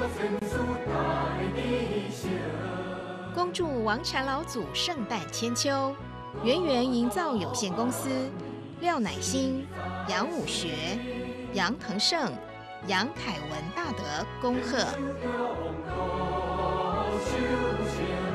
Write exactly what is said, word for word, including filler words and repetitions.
恭祝王禅老祖圣诞千秋。圆圆营造有限公司、廖乃馨、杨武学、杨腾胜、杨凯文大德恭贺。